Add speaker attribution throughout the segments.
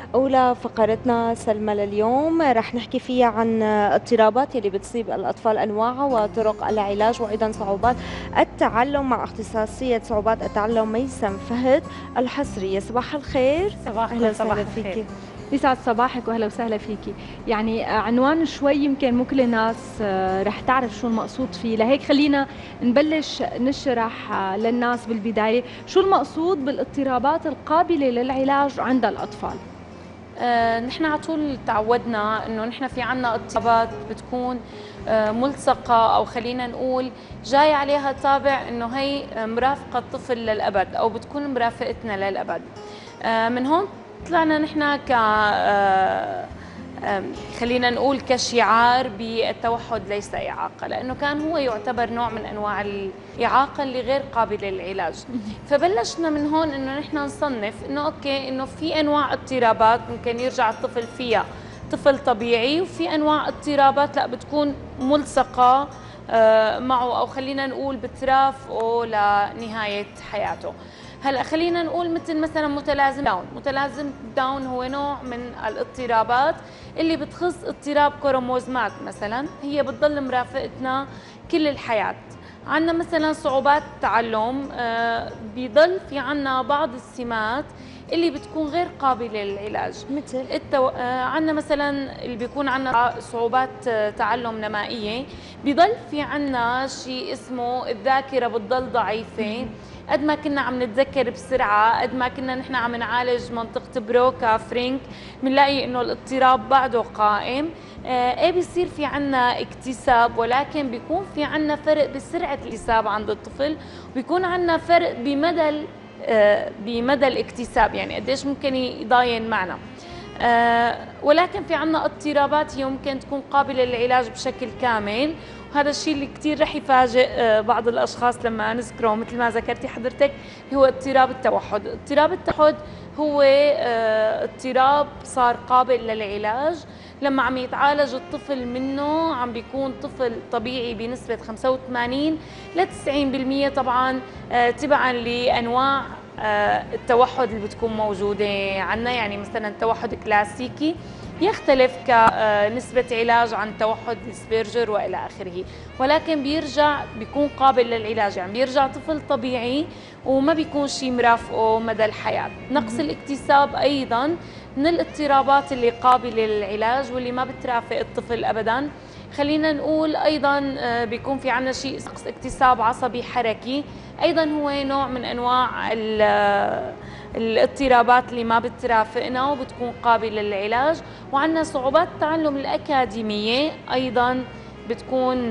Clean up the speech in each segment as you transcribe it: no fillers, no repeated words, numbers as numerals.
Speaker 1: أولى فقرتنا سلمى لليوم رح نحكي فيها عن اضطرابات اللي بتصيب الأطفال أنواعها وطرق العلاج وأيضا صعوبات التعلم مع اختصاصية صعوبات التعلم ميسم فهد الحصرية. صباح الخير.
Speaker 2: أهلا وسهلا فيكي. يسعد صباحك واهلا وسهلا فيكي. يعني عنوان شوي يمكن مو كل الناس رح تعرف شو المقصود فيه، لهيك خلينا نبلش نشرح للناس بالبداية شو المقصود بالاضطرابات القابلة للعلاج عند الأطفال.
Speaker 3: نحن على طول تعودنا انه نحن في عنا اضطرابات بتكون ملصقه، او خلينا نقول جاي عليها طابع انه هي مرافقه الطفل للابد او بتكون مرافقتنا للابد. من هون طلعنا نحن ك خلينا نقول كشعار بالتوحد ليس إعاقة، لأنه كان هو يعتبر نوع من أنواع الإعاقة اللي غير قابلة للعلاج. فبلشنا من هون إنه نحن نصنف إنه أوكي إنه في أنواع اضطرابات ممكن يرجع الطفل فيها طفل طبيعي، وفي أنواع اضطرابات لا بتكون ملصقة معه، أو خلينا نقول بترافقه لنهاية حياته. هلا خلينا نقول مثلا متلازم داون هو نوع من الاضطرابات اللي بتخص اضطراب كروموزومات، مثلا هي بتضل مرافقتنا كل الحياة. عندنا مثلا صعوبات تعلم، بيضل في عنا بعض السمات اللي بتكون غير قابلة للعلاج،
Speaker 1: مثل
Speaker 3: عندنا مثلا اللي بيكون عندنا صعوبات تعلم نمائية، بيضل في عنا شيء اسمه الذاكرة بتضل ضعيفة. قد ما كنا عم نتذكر بسرعة، قد ما كنا نحن عم نعالج منطقة بروكا فرينك، بنلاقي انه الاضطراب بعده قائم. ايه بيصير في عنا اكتساب، ولكن بيكون في عنا فرق بسرعة الاكتساب عند الطفل، وبيكون عنا فرق بمدى الاكتساب، يعني قديش ممكن يضاين معنا. ولكن في عنا اضطرابات هي ممكن تكون قابلة للعلاج بشكل كامل، وهذا الشيء اللي كثير رح يفاجئ بعض الأشخاص لما نذكره مثل ما ذكرتي حضرتك، هو اضطراب التوحد. اضطراب التوحد هو اضطراب صار قابل للعلاج لما عم يتعالج الطفل منه، عم بيكون طفل طبيعي بنسبة 85 ل 90%، طبعا تبعا لأنواع التوحد اللي بتكون موجودة عنا. يعني مثلا توحد كلاسيكي يختلف كنسبة علاج عن توحد السبيرجر وإلى آخره، ولكن بيكون قابل للعلاج، يعني بيرجع طفل طبيعي وما بيكون شيء مرافقه مدى الحياة. نقص الاكتساب أيضا من الاضطرابات اللي قابلة للعلاج واللي ما بترافق الطفل أبدا. خلينا نقول أيضا بيكون في عنا شيء نقص اكتساب عصبي حركي، أيضا هو نوع من أنواع الاضطرابات اللي ما بترافقنا وبتكون قابلة للعلاج. وعندنا صعوبات التعلم الأكاديمية أيضا بتكون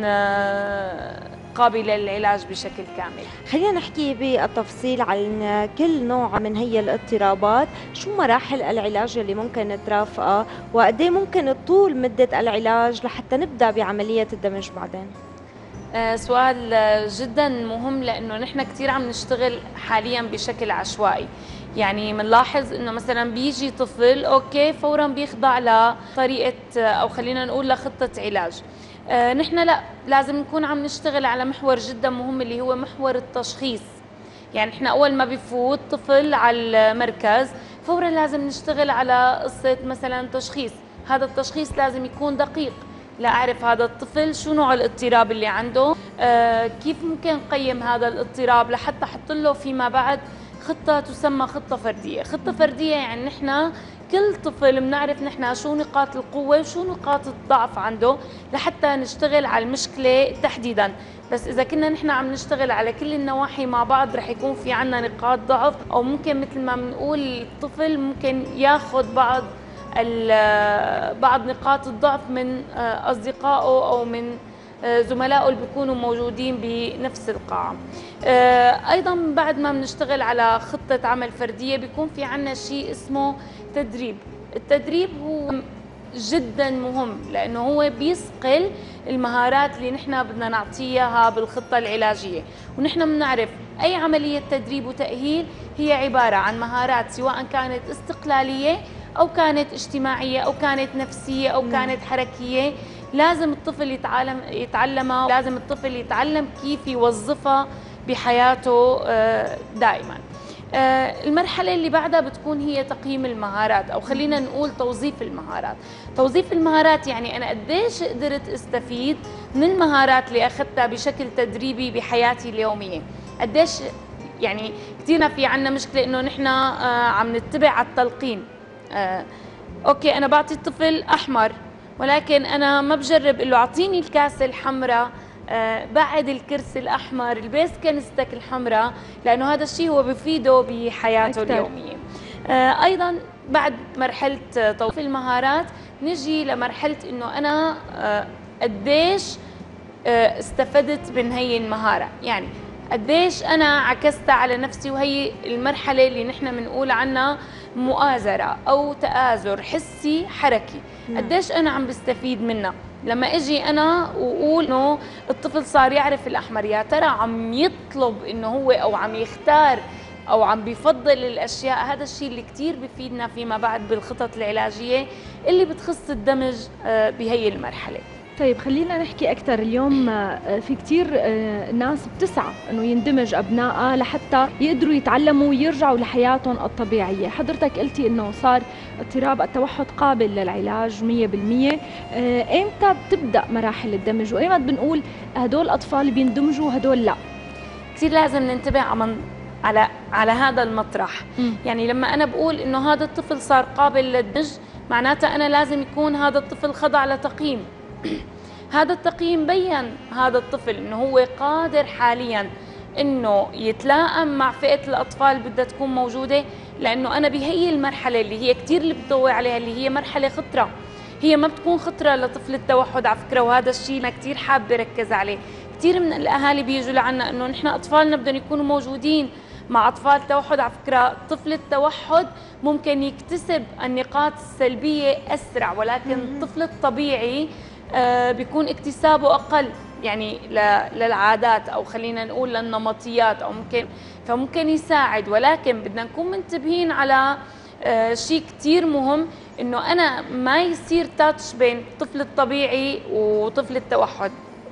Speaker 3: قابلة للعلاج بشكل كامل.
Speaker 1: خلينا نحكي بالتفصيل عن كل نوع من هي الاضطرابات، شو مراحل العلاج اللي ممكن ترافقها، وقد ايه ممكن تطول مدة العلاج لحتى نبدأ بعملية الدمج بعدين؟
Speaker 3: سؤال جدا مهم، لأنه نحن كثير عم نشتغل حاليا بشكل عشوائي. يعني بنلاحظ انه مثلا بيجي طفل اوكي فورا بيخضع لطريقه او خلينا نقول لخطه علاج. نحن لا، لازم نكون عم نشتغل على محور جدا مهم اللي هو محور التشخيص. يعني احنا اول ما بيفوت طفل على المركز فورا لازم نشتغل على قصه مثلا تشخيص. هذا التشخيص لازم يكون دقيق، لا أعرف هذا الطفل شو نوع الاضطراب اللي عنده، كيف ممكن قيم هذا الاضطراب لحتى أحط له فيما بعد خطة تسمى خطة فردية. خطة فردية يعني نحن كل طفل بنعرف نحن شو نقاط القوة وشو نقاط الضعف عنده لحتى نشتغل على المشكلة تحديدا. بس إذا كنا نحن عم نشتغل على كل النواحي مع بعض رح يكون في عنا نقاط ضعف، أو ممكن مثل ما بنقول الطفل ممكن ياخذ بعض نقاط الضعف من أصدقائه أو من زملائه اللي بيكونوا موجودين بنفس القاعة. أيضا بعد ما بنشتغل على خطة عمل فردية بيكون في عنا شيء اسمه تدريب. التدريب هو جدا مهم لأنه هو بيصقل المهارات اللي نحن بدنا نعطيها بالخطة العلاجية. ونحن بنعرف أي عملية تدريب وتأهيل هي عبارة عن مهارات سواء كانت استقلالية أو كانت اجتماعية أو كانت نفسية أو كانت حركية، لازم الطفل يتعلمها، لازم الطفل يتعلم كيف يوظفها بحياته دائما. المرحلة اللي بعدها بتكون هي تقييم المهارات، أو خلينا نقول توظيف المهارات. توظيف المهارات يعني أنا قديش قدرت استفيد من المهارات اللي أخذتها بشكل تدريبي بحياتي اليومية. قديش يعني كثيرنا في عنا مشكلة إنه نحن عم نتبع على التلقين. أوكي أنا بعطي الطفل أحمر، ولكن أنا ما بجرب إنه أعطيني الكاسة الحمراء، بعد الكرسي الأحمر، البيس كنستك الحمراء، لأنه هذا الشيء هو بفيده بحياته اليومية. أيضا بعد مرحلة توظيف المهارات نجي لمرحلة إنه أنا قديش استفدت من هي المهارة، يعني قديش أنا عكستها على نفسي. وهي المرحلة اللي نحن بنقول عنها مؤازرة أو تآزر حسي حركي. قديش أنا عم بستفيد منها لما اجي انا واقول انه الطفل صار يعرف الاحمر، يا ترى عم يطلب انه هو او عم يختار او عم بيفضل الاشياء. هذا الشيء اللي كثير بفيدنا فيما بعد بالخطط العلاجيه اللي بتخص الدمج بهي المرحله.
Speaker 2: طيب خلينا نحكي أكثر. اليوم في كتير ناس بتسعى أنه يندمج أبنائها لحتى يقدروا يتعلموا ويرجعوا لحياتهم الطبيعية. حضرتك قلتي أنه صار اضطراب التوحد قابل للعلاج 100%. إمتى بتبدأ مراحل الدمج وإمتى بنقول هدول الأطفال بيندمجوا وهدول لا؟
Speaker 3: كثير لازم ننتبه على هذا المطرح. يعني لما أنا بقول أنه هذا الطفل صار قابل للدمج، معناتها أنا لازم يكون هذا الطفل خضع لتقييم. هذا التقييم بين هذا الطفل انه هو قادر حاليا انه يتلائم مع فئة الاطفال بدها تكون موجودة. لانه انا بهي المرحلة اللي هي كثير اللي بضوي عليها، اللي هي مرحلة خطرة، هي ما بتكون خطرة لطفل التوحد على فكرة. وهذا الشيء انا كثير حابة ركز عليه. كثير من الاهالي بيجوا لعنا انه نحن اطفالنا بدهم يكونوا موجودين مع اطفال توحد. على فكرة طفل التوحد ممكن يكتسب النقاط السلبية اسرع، ولكن الطفل الطبيعي بيكون اكتسابه أقل، يعني للعادات أو خلينا نقول للنمطيات، أو فممكن يساعد. ولكن بدنا نكون منتبهين على شيء كتير مهم، إنه أنا ما يصير تاتش بين الطفل الطبيعي وطفل التوحد،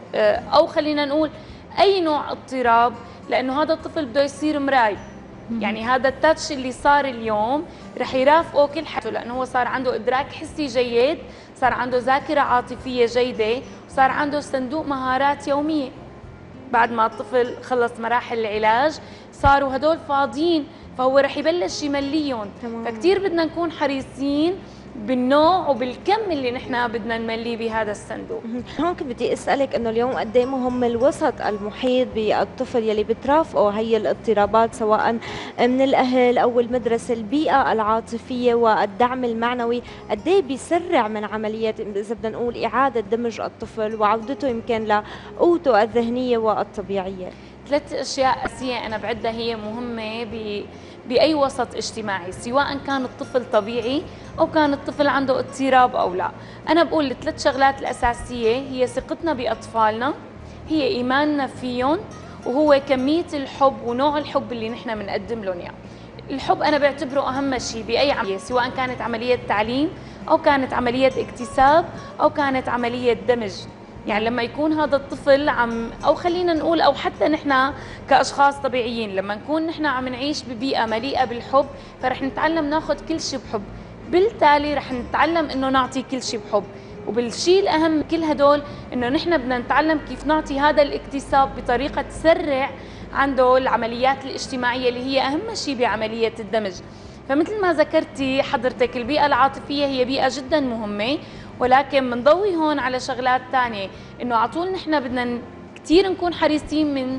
Speaker 3: أو خلينا نقول أي نوع اضطراب، لأنه هذا الطفل بده يصير مراي. يعني هذا التاتش اللي صار اليوم رح يرافقه كل حياته، لأنه هو صار عنده إدراك حسي جيد، صار عنده ذاكرة عاطفية جيدة، وصار عنده صندوق مهارات يومية. بعد ما الطفل خلص مراحل العلاج صاروا هدول فاضيين، فهو رح يبلش يمليهم. فكتير بدنا نكون حريصين بالنوع وبالكم اللي نحن بدنا نمليه بهذا الصندوق.
Speaker 1: هون كنت بدي اسالك انه اليوم قد ايه مهم الوسط المحيط بالطفل يلي بترافقه هي الاضطرابات، سواء من الاهل او المدرسه، البيئه العاطفيه والدعم المعنوي قد ايه بيسرع من عمليه اذا بدنا نقول اعاده دمج الطفل وعودته يمكن لقوته الذهنيه والطبيعيه.
Speaker 3: 3 أشياء أساسية أنا بعدها هي مهمة بأي وسط اجتماعي، سواء كان الطفل طبيعي أو كان الطفل عنده اضطراب أو لا. أنا بقول ال3 شغلات الأساسية هي ثقتنا بأطفالنا، هي إيماننا فيهم، وهو كمية الحب ونوع الحب اللي نحن بنقدم لهم يعني. الحب أنا بعتبره أهم شيء بأي عملية، سواء كانت عملية تعليم أو كانت عملية اكتساب أو كانت عملية دمج. يعني لما يكون هذا الطفل أو خلينا نقول أو حتى نحن كأشخاص طبيعيين لما نكون نحن عم نعيش ببيئة مليئة بالحب، فرح نتعلم ناخذ كل شيء بحب، بالتالي رح نتعلم إنه نعطي كل شيء بحب. وبالشيء الأهم كل هدول إنه نحن بدنا نتعلم كيف نعطي هذا الاكتساب بطريقة تسرع عنده العمليات الاجتماعية اللي هي أهم شيء بعملية الدمج. فمثل ما ذكرتي حضرتك البيئة العاطفية هي بيئة جدا مهمة، ولكن بنضوي هون على شغلات ثانية، إنه على طول نحن بدنا كثير نكون حريصين من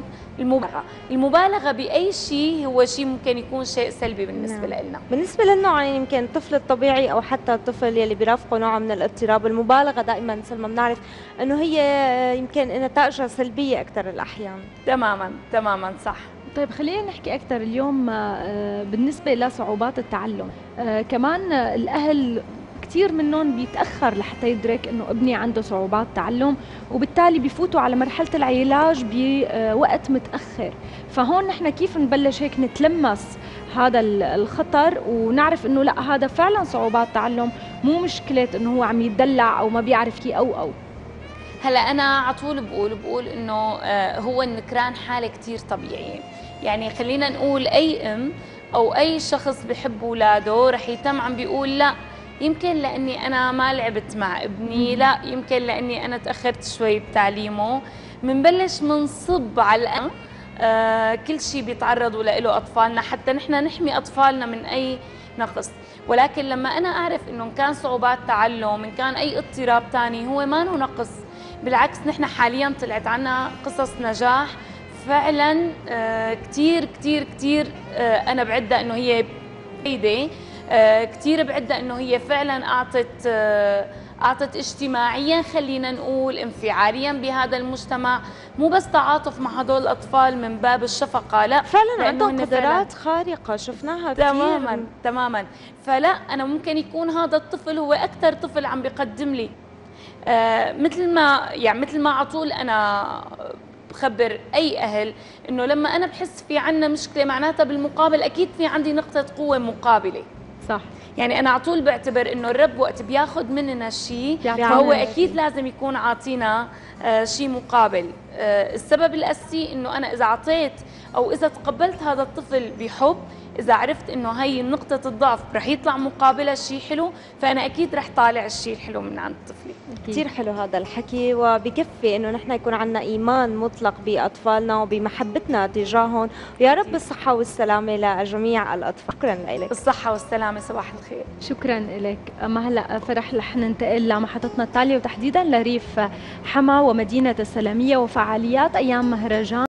Speaker 3: المبالغة بأي شيء هو شيء ممكن يكون شيء سلبي بالنسبة لنا.
Speaker 1: بالنسبة للنوعين، يمكن الطفل الطبيعي أو حتى الطفل يلي بيرافقه نوع من الاضطراب، المبالغة دائما مثل ما بنعرف إنه هي يمكن نتائجها سلبية أكثر الأحيان.
Speaker 3: تماما صح.
Speaker 2: طيب خلينا نحكي أكثر اليوم بالنسبة لصعوبات التعلم. كمان الأهل كثير منهم بيتأخر لحتى يدرك إنه ابني عنده صعوبات تعلم، وبالتالي بيفوتوا على مرحلة العلاج بوقت متأخر. فهون نحن كيف نبلش هيك نتلمس هذا الخطر ونعرف إنه لا، هذا فعلا صعوبات تعلم، مو مشكلة إنه هو عم يدلع أو ما بيعرف كي أو
Speaker 3: هلا أنا على طول بقول إنه هو النكران حالة كثير طبيعية. يعني خلينا نقول أي او اي شخص بحب اولاده رح يتم عم بيقول لا يمكن لاني انا ما لعبت مع ابني، لا يمكن لاني انا تاخرت شوي بتعليمه. منبلش منصب على كل شيء بيتعرضوا له اطفالنا حتى نحن نحمي اطفالنا من اي نقص. ولكن لما انا اعرف انه ان كان صعوبات تعلم، ان كان اي اضطراب ثاني، هو ما هو نقص، بالعكس نحن حاليا طلعت عنا قصص نجاح فعلا كثير كثير كثير. انا بعدها انه هي فايده كثير، بعدها انه هي فعلا اعطت اجتماعيا، خلينا نقول انفعاليا بهذا المجتمع، مو بس تعاطف مع هدول الاطفال من باب الشفقه، لا
Speaker 1: فعلا عندهم قدرات خارقه شفناها كثير.
Speaker 3: تماما تماما. فلا انا ممكن يكون هذا الطفل هو اكثر طفل عم بيقدم لي مثل ما على طول انا بخبر اي اهل انه لما انا بحس في عنا مشكله معناتها بالمقابل اكيد في عندي نقطه قوه مقابله.
Speaker 2: صح.
Speaker 3: يعني انا على طول بعتبر انه الرب وقت بياخذ مننا شيء فهو اكيد لازم يكون عاطينا شيء مقابل. السبب الاساسي انه انا اذا اعطيت او اذا تقبلت هذا الطفل بحب، اذا عرفت انه هي نقطه الضعف رح يطلع مقابلها شيء حلو، فانا اكيد رح طالع الشيء الحلو من عند طفلي.
Speaker 1: كثير حلو هذا الحكي، وبكفي انه نحن يكون عندنا ايمان مطلق باطفالنا وبمحبتنا تجاههم، ويا رب الصحه والسلامه لجميع الاطفال. شكرا لك.
Speaker 3: الصحه والسلامه، صباح الخير.
Speaker 2: شكرا لك. اما هلا فرح رح ننتقل لمحطتنا التاليه وتحديدا لريف حما ومدينه السلاميه وفعاليات ايام مهرجان